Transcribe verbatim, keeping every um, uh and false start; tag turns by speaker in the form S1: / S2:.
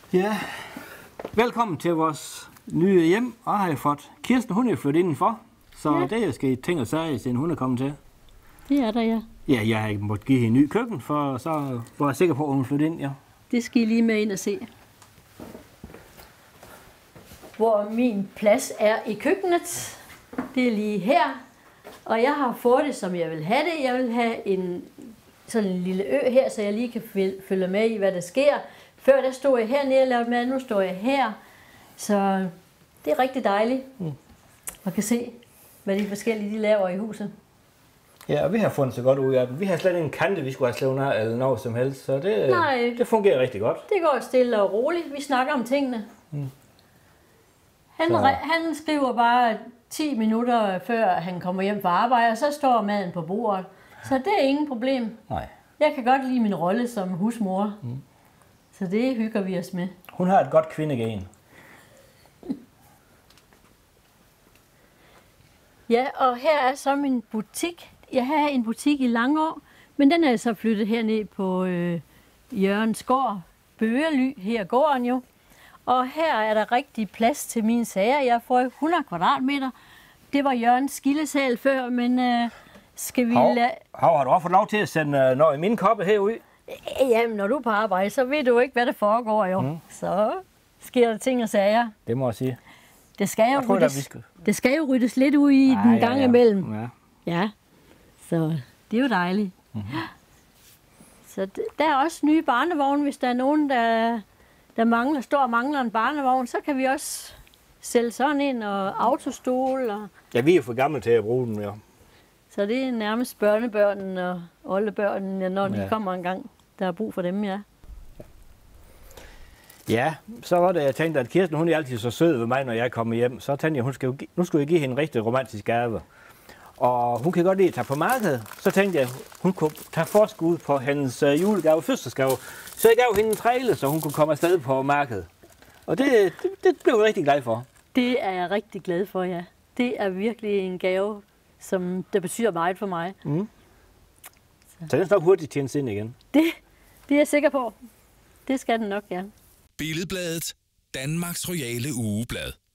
S1: Ja, velkommen til vores nye hjem. Og har jeg fået Kirsten, hun er flyttet indenfor. Så ja. Det er skal I tænke og sige, siden hun er kommet til.
S2: Det er der, ja.
S1: Ja, jeg har måttet give hende en ny køkken, for så var jeg sikker på, at hun flyttede ind, ja.
S2: Det skal I lige med ind og se. Hvor min plads er i køkkenet. Det er lige her. Og jeg har fået det, som jeg vil have det. Jeg vil have en sådan en lille ø her, så jeg lige kan følge med i, hvad der sker. Før der stod jeg hernede og lavede mad, nu står jeg her. Så det er rigtig dejligt. Mm. Man kan se, hvad de forskellige de laver i huset.
S1: Ja, og vi har fundet så godt ud af den. Vi har slet ikke en kante, vi skulle have slået af eller noget som helst. Så det,
S2: Nej,
S1: det fungerer rigtig godt.
S2: Det går stille og roligt. Vi snakker om tingene. Mm. Han, han skriver bare ti minutter før han kommer hjem fra arbejde, og så står maden på bordet. Så det er ingen problem.
S1: Nej.
S2: Jeg kan godt lide min rolle som husmor. Mm. Så det hygger vi os med.
S1: Hun har et godt kvindegen.
S2: Ja, og her er så min butik. Jeg har en butik i Langå, men den er så flyttet herned på øh, Jørgens gård, Bøgely, her gården jo. Og her er der rigtig plads til mine sager. Jeg får hundrede kvadratmeter. Det var Jørgens skillesal før, men øh, skal vi
S1: Hav,
S2: lade...
S1: Hav, har du også fået lov til at sende noget i mine kopper herud?
S2: Jamen, når du er på arbejde, så ved du ikke, hvad der foregår jo. Mm. Så sker der ting og sager.
S1: Det må jeg sige.
S2: Det skal jo,
S1: tror,
S2: ryddes,
S1: der, skal...
S2: det skal jo ryddes lidt ud i
S1: ja,
S2: den
S1: ja,
S2: gang
S1: ja.
S2: imellem.
S1: Ja.
S2: Ja, så det er jo dejligt.
S1: Mm-hmm.
S2: Så der er også nye barnevogne, hvis der er nogen, der, der mangler, står og mangler en barnevogn, så kan vi også sælge sådan en og autostol. Og...
S1: Ja, vi er for gamle til at bruge dem, ja.
S2: Så det er nærmest børnebørnene og oldebørnene, når ja. de kommer en gang, der er brug for dem, ja.
S1: Ja, så var det, jeg tænkte, at Kirsten, hun er altid så sød ved mig, når jeg kommer hjem. Så tænkte jeg, hun skal, nu skulle jeg give hende en rigtig romantisk gave. Og hun kan godt lide at tage på markedet. Så tænkte jeg, hun kunne tage forskud på hendes uh, julegave, fødselsdagsgave. Så jeg gav hende en trailer, så hun kunne komme afsted på markedet. Og det, det, det blev jeg rigtig glad for.
S2: Det er jeg rigtig glad for, ja. Det er virkelig en gave, som der betyder meget for mig.
S1: Mm. Så. så den skal nok hurtigt tjene ind igen.
S2: Det, det er jeg sikker på. Det skal den nok, ja.
S3: Billedbladet, Danmarks royale ugeblad.